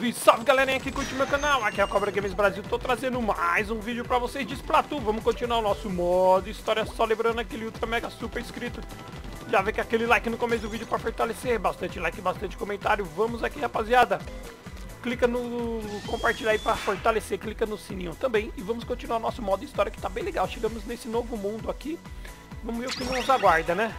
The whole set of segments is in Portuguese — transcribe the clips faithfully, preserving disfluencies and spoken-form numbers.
Salve, salve galerinha que curte meu canal, aqui é a Cobra Games Brasil, tô trazendo mais um vídeo pra vocês de Splatoon. Vamos continuar o nosso modo história, só lembrando aquele ultra mega super inscrito. Já vê que aquele like no começo do vídeo pra fortalecer, bastante like, bastante comentário. Vamos aqui, rapaziada, clica no compartilhar aí pra fortalecer, clica no sininho também. E vamos continuar o nosso modo história que tá bem legal, chegamos nesse novo mundo aqui. Vamos ver o que nos aguarda, né?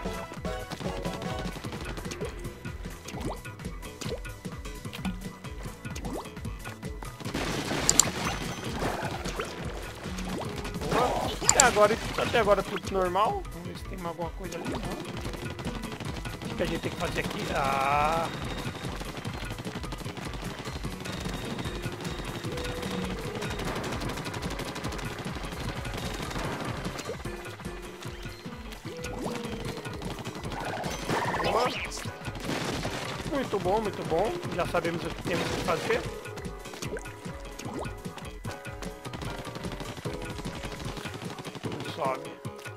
Até agora, até agora tudo normal. Vamos ver se tem alguma coisa ali. Não. O que a gente tem que fazer aqui? Ah. Boa. Muito bom, muito bom. Já sabemos o que temos que fazer. Sobe.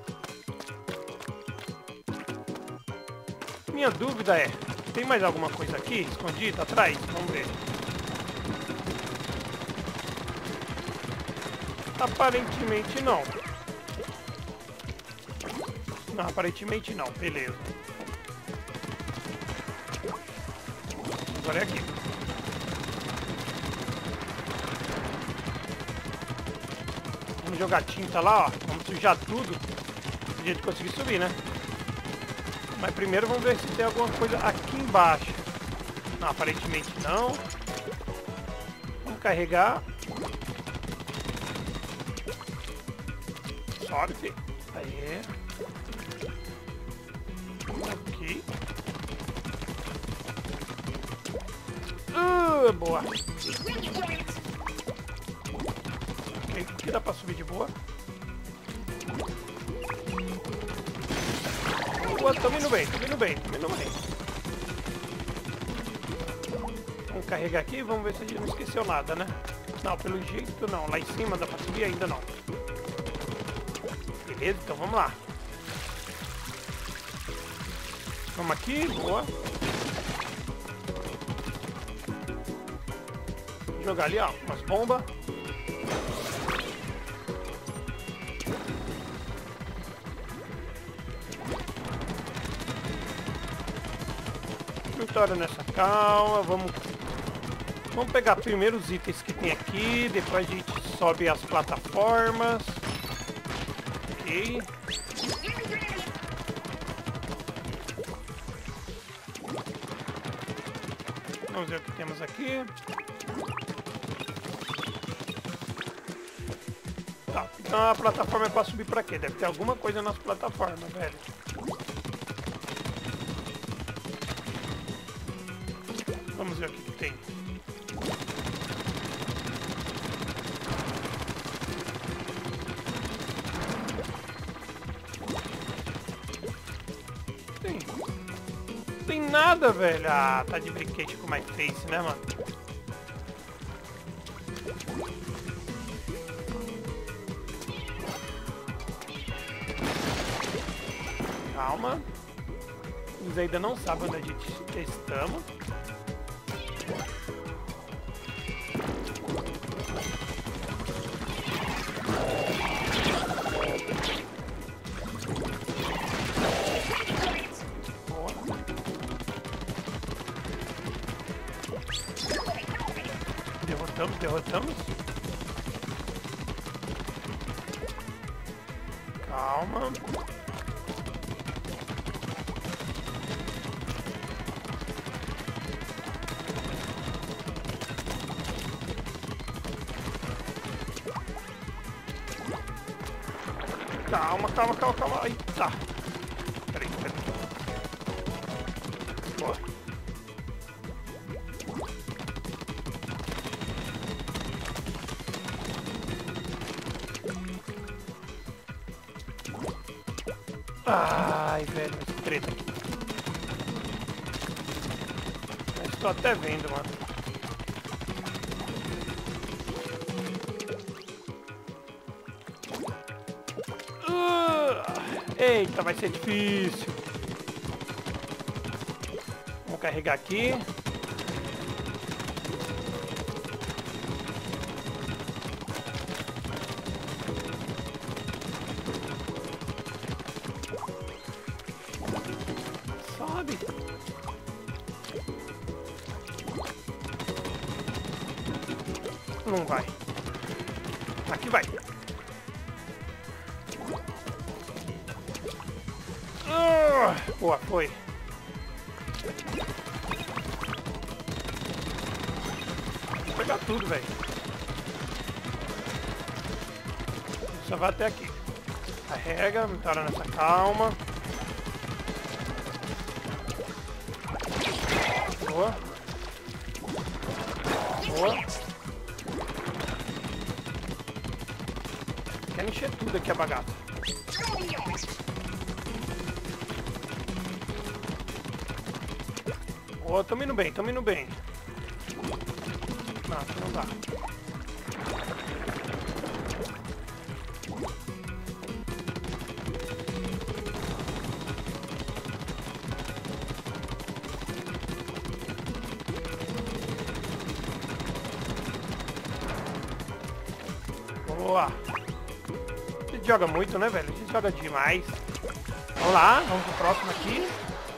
Minha dúvida é, tem mais alguma coisa aqui escondida atrás? Vamos ver. Aparentemente não. Não, aparentemente não. Beleza. Agora é aqui. Vamos jogar tinta lá, ó. Vamos sujar tudo pra gente conseguir subir, né? Mas primeiro vamos ver se tem alguma coisa aqui embaixo. Não, aparentemente não. Vamos carregar. Sobe, filho. Aí. Aqui. Uh, boa. Aqui dá pra subir de boa. Boa, tô indo bem, tô indo bem, tô indo bem. Vamos carregar aqui, vamos ver se a gente não esqueceu nada, né? Não, pelo jeito não. Lá em cima dá pra subir? Ainda não. Beleza, então vamos lá. Vamos aqui, boa. Jogar ali, ó, umas bombas. Vitória nessa calma, vamos, vamos pegar primeiro os itens que tem aqui, depois a gente sobe as plataformas. Ok. Vamos ver o que temos aqui. Tá, então a plataforma é para subir para quê? Deve ter alguma coisa nas plataformas, velho. Vamos ver o que, que tem. Tem. Tem nada, velho. Ah, tá de brinquedo com My Face, né, mano? Calma. Eles ainda não sabem onde a gente estamos. Derrotamos, derrotamos. Calma. Calma, calma, calma, calma. Aí, tá. Peraí, peraí. Boa. Ai, velho, esse treta aqui. Mas tô até vendo, mano. Uh, eita, vai ser difícil. Vamos carregar aqui. Não vai. Aqui vai. Uh, boa, foi. Vou pegar tudo, velho. Só vai até aqui. Carrega, me para nessa calma. Boa. Boa. Quero encher tudo aqui a bagaça. Boa, tamo indo bem, tamo indo bem. Não, aqui não dá. Boa. A gente joga muito, né, velho? A gente joga demais. Vamos lá, vamos pro próximo aqui.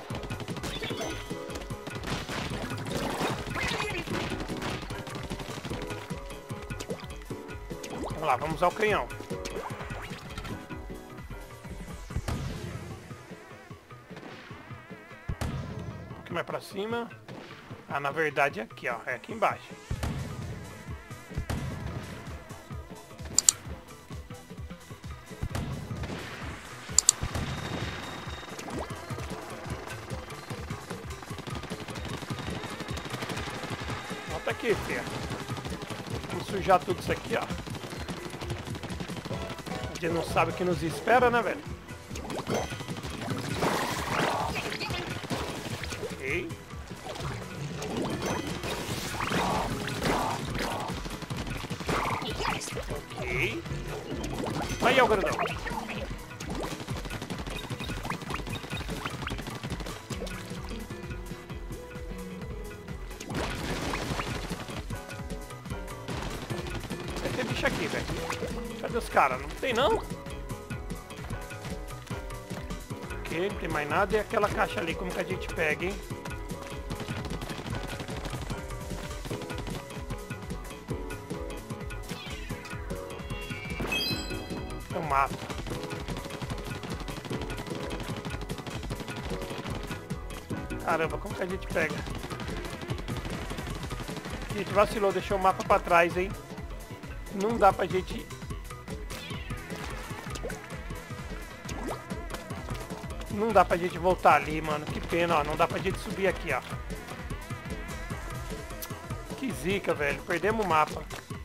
Vamos lá, vamos usar o canhão. Um pouquinho mais pra cima. Ah, na verdade é aqui, ó. É aqui embaixo. Volta aqui, filha. Vamos sujar tudo isso aqui, ó. A gente não sabe o que nos espera, né, velho? Ok. Ok. Aí é o grandão. Vai ter bicho aqui, velho. Cadê os caras? Não tem, não? Ok, não tem mais nada. E aquela caixa ali, como que a gente pega, hein? Eu mato. Caramba, como que a gente pega? A gente vacilou, deixou o mapa pra trás, hein? Não dá pra gente... Não dá pra gente voltar ali, mano. Que pena, ó. Não dá pra gente subir aqui, ó. Que zica, velho. Perdemos o mapa.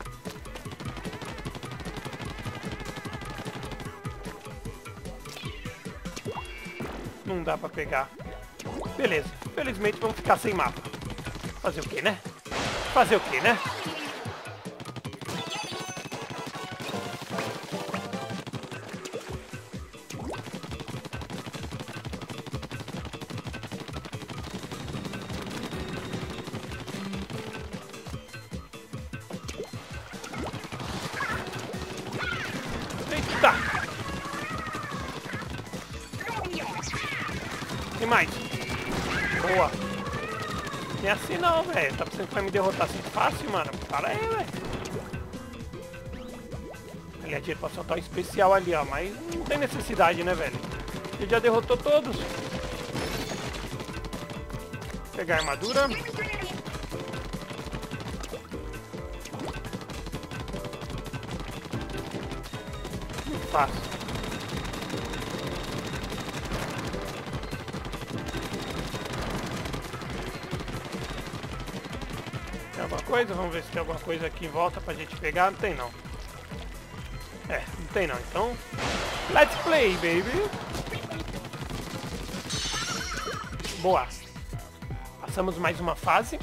Não dá pra pegar. Beleza. Felizmente vamos ficar sem mapa. Fazer o quê, né? Fazer o quê, né? Eita! Tem mais. Boa. Não é assim não, velho. Tá pensando que vai me derrotar assim fácil, mano? Para aí, velho. Ali a gente pode soltar o especial ali, ó. Mas não tem necessidade, né, velho? Ele já derrotou todos. Vou pegar a armadura. Muito fácil. Tem alguma coisa? Vamos ver se tem alguma coisa aqui em volta pra gente pegar. Não tem não. É, não tem não. Então, let's play, baby. Boa. Passamos mais uma fase.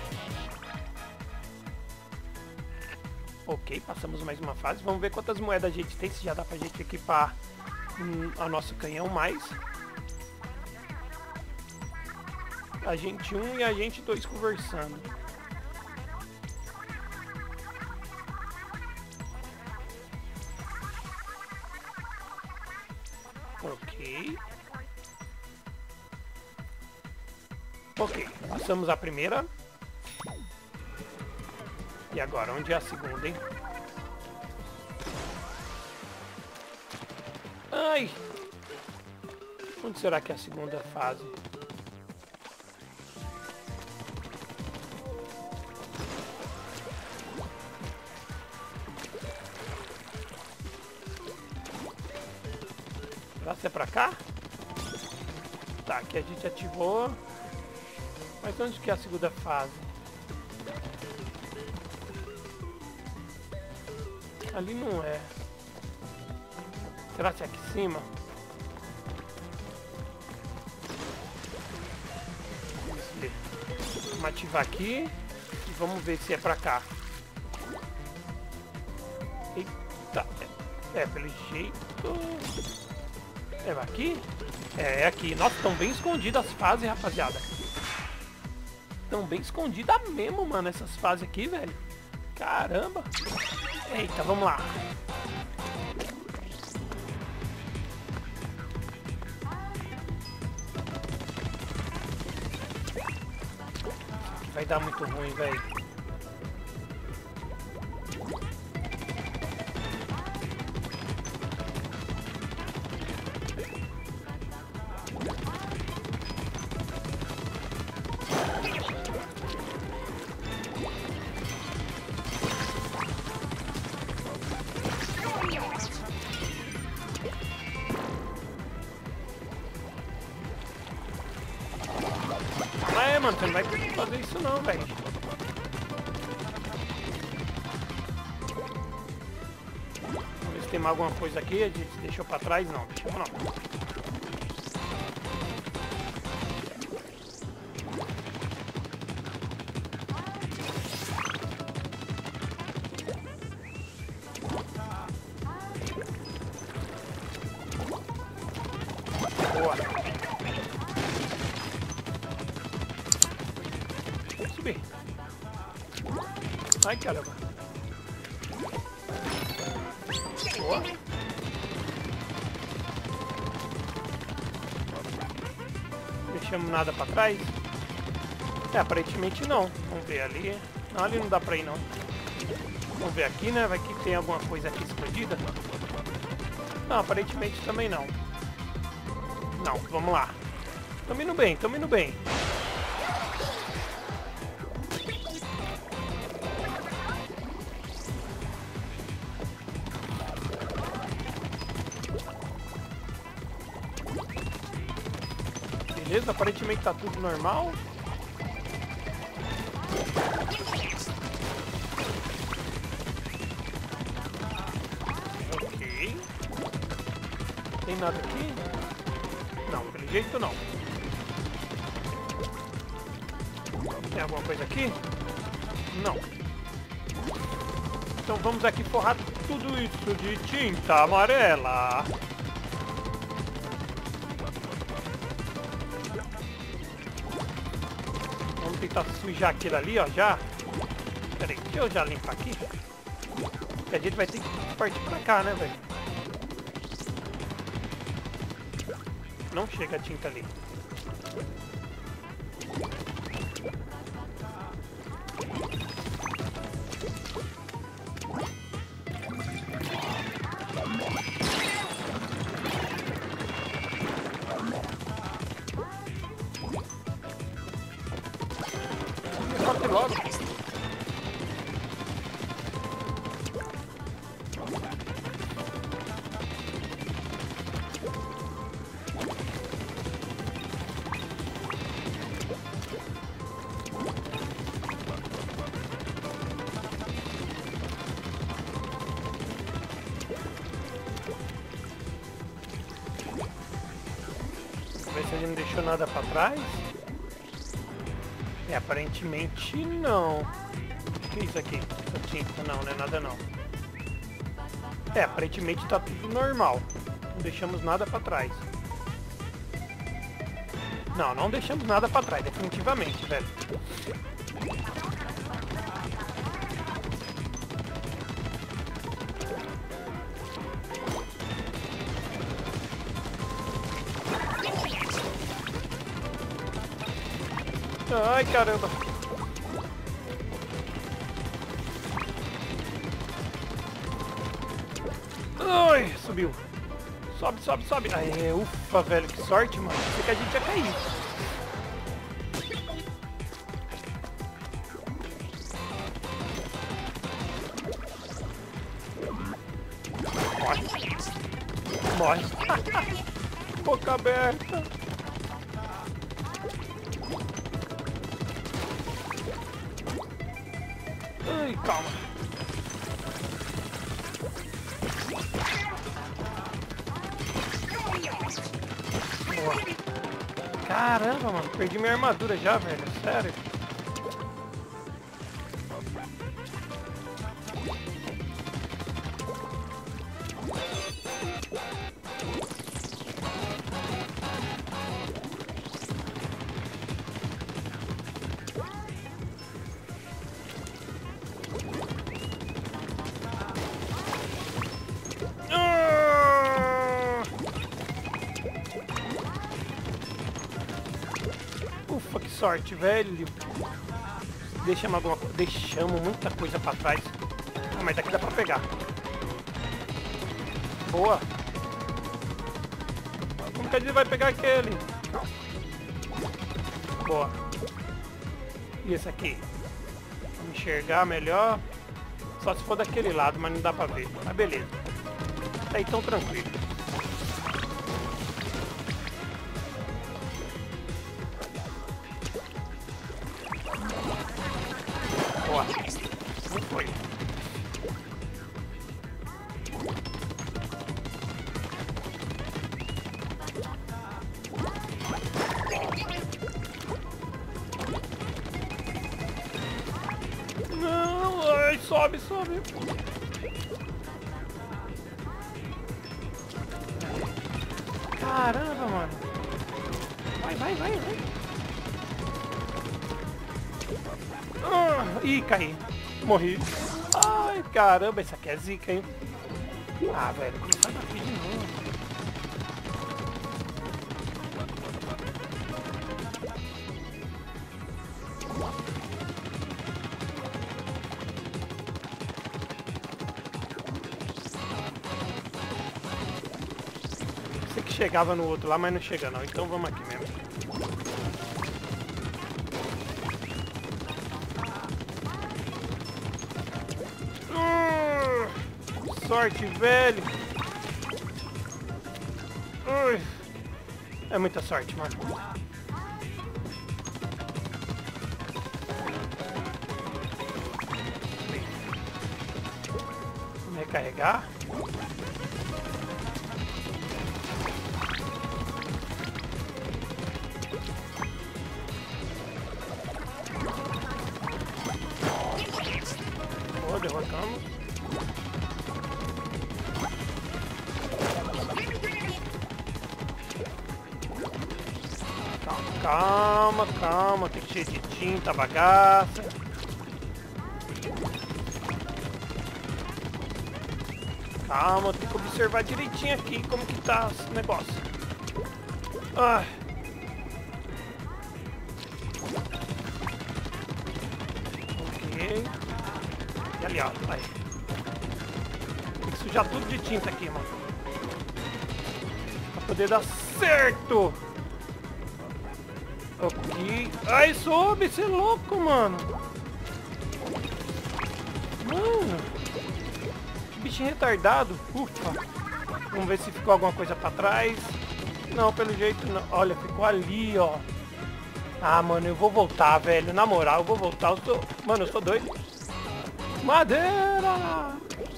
Ok, passamos mais uma fase. Vamos ver quantas moedas a gente tem, se já dá pra gente equipar hum, a nosso canhão mais. A gente um e a gente dois conversando. Ok. Ok, passamos a primeira. E agora, onde é a segunda, hein? Ai! Onde será que é a segunda fase? Será que é pra cá? Tá, aqui a gente ativou. Mas onde que é a segunda fase? Ali não é. Será que é aqui em cima? Vamos ver. Vamos ativar aqui e vamos ver se é pra cá. Eita, é, é pelo jeito. É aqui? É, é aqui. Nossa, estão bem escondidas as fases, rapaziada. Estão bem escondidas mesmo, mano, essas fases aqui, velho. Caramba. Eita, vamos lá. Vai dar muito ruim, velho. É, mano, você não vai conseguir fazer isso não, velho. Vamos ver se tem mais alguma coisa aqui. A gente deixou pra trás? Não, deixou não. Boa. Subir. Ai, caramba. Boa. Deixamos nada pra trás? É, aparentemente não. Vamos ver ali. Não, ali não dá pra ir não. Vamos ver aqui, né? Vai que tem alguma coisa aqui escondida. Não, aparentemente também não. Não, vamos lá. Tamo indo bem, tamo indo bem. Beleza, aparentemente tá tudo normal. Ok. Tem nada aqui? Não, pelo jeito não. Tem alguma coisa aqui? Não. Então vamos aqui forrar tudo isso de tinta amarela. Vamos tentar sujar aquilo ali, ó, já. Pera aí, deixa eu já limpar aqui. Porque a gente vai ter que partir pra cá, né, velho? Não chega a tinta ali. Corte logo. Ver se a gente não deixou nada pra trás. É, aparentemente não. O que é isso aqui? Essa tinta? Não, não é nada não. É, aparentemente tá tudo normal. Não deixamos nada pra trás. Não, não deixamos nada pra trás, definitivamente, velho. Ai, caramba. Ai, subiu. Sobe, sobe, sobe. Aê, ufa, velho, que sorte, mano. Pensei que a gente ia cair. Morre. Morre. Boca aberta. Ai, calma. Boa. Caramba, mano. Perdi minha armadura já, velho. Sério. Ufa, que sorte, velho. Deixamos alguma coisa. Deixamos muita coisa pra trás. Ah, mas daqui dá pra pegar. Boa. Como que a gente vai pegar aquele? Boa. E esse aqui? Vamos enxergar melhor. Só se for daquele lado, mas não dá pra ver. Mas beleza. Tá aí tão tranquilo. Boa. Não foi. Não, ai, sobe, sobe. Caramba, mano. Vai, vai, vai, vai. Ah, ih, caí. Morri. Ai, caramba, isso aqui é zica, hein? Ah, velho, começar daqui de novo. Sei que chegava no outro lá, mas não chega não. Então vamos aqui mesmo. Sorte, velho. Ui. É muita sorte, mano. Vamos recarregar. Boa, derrotamos. Calma, calma, tem que cheio de tinta, bagaça. Calma, tem que observar direitinho aqui como que tá esse negócio. Ai. Ok. E ali, ó, vai. Tem que sujar tudo de tinta aqui, mano. Pra poder dar certo. Ok. Ai, sobe, você é louco, mano. Mano. Que bichinho retardado. Ufa. Vamos ver se ficou alguma coisa pra trás. Não, pelo jeito não. Olha, ficou ali, ó. Ah, mano, eu vou voltar, velho. Na moral, eu vou voltar. Eu sou... Mano, eu sou doido. Madeira!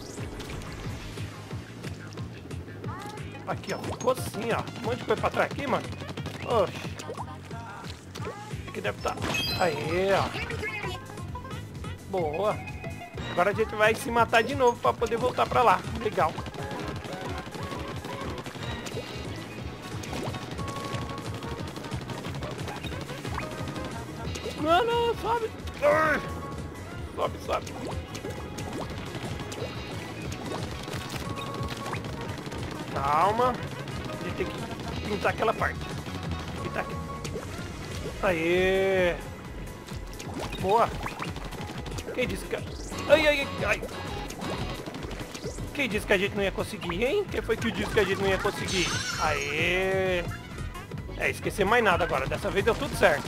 Aqui, ó. Ficou assim, ó. Um monte de coisa pra trás aqui, mano. Oxi. Aqui deve estar. Aê, ó. Boa. Agora a gente vai se matar de novo pra poder voltar pra lá. Legal. Não, não, sobe. Sobe, sobe. Calma. A gente tem que pintar aquela parte. Pintar aqui. Aê! Boa! Quem disse que... Ai, ai, ai! Quem disse que a gente não ia conseguir, hein? Quem foi que disse que a gente não ia conseguir? Aê! É, esquecer mais nada agora. Dessa vez deu tudo certo.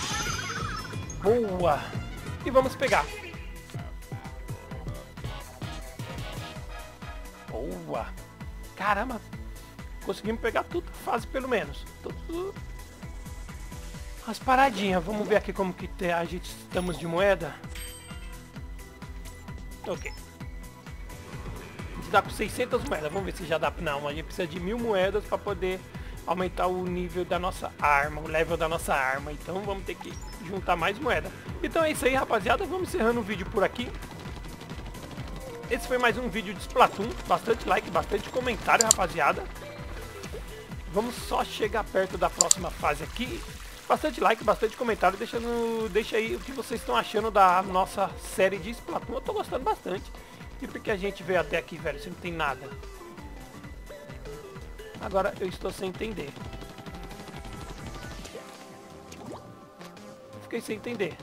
Boa! E vamos pegar. Boa! Caramba! Conseguimos pegar tudo, fase pelo menos. Tudo... As paradinhas. Vamos ver aqui como que a gente estamos de moeda. Ok. A gente dá com seiscentas moedas. Vamos ver se já dá. Não, a gente precisa de mil moedas para poder aumentar o nível da nossa arma, o level da nossa arma. Então vamos ter que juntar mais moeda. Então é isso aí, rapaziada. Vamos encerrando o vídeo por aqui. Esse foi mais um vídeo de Splatoon. Bastante like, bastante comentário, rapaziada. Vamos só chegar perto da próxima fase aqui. Bastante like, bastante comentário. Deixa, no, deixa aí o que vocês estão achando da nossa série de Splatoon. Eu tô gostando bastante. E porque a gente veio até aqui, velho, se não tem nada. Agora eu estou sem entender. Fiquei sem entender.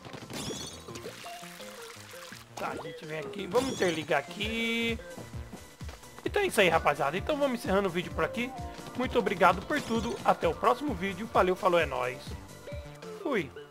Tá, a gente vem aqui. Vamos interligar aqui. Então é isso aí, rapaziada. Então vamos encerrando o vídeo por aqui. Muito obrigado por tudo. Até o próximo vídeo. Valeu, falou, é nóis. Fui.